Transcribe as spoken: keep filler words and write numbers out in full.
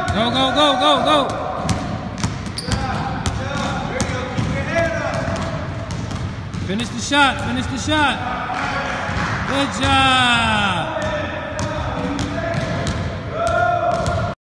Go, go, go, go, go. Finish the shot. Finish the shot. Good job.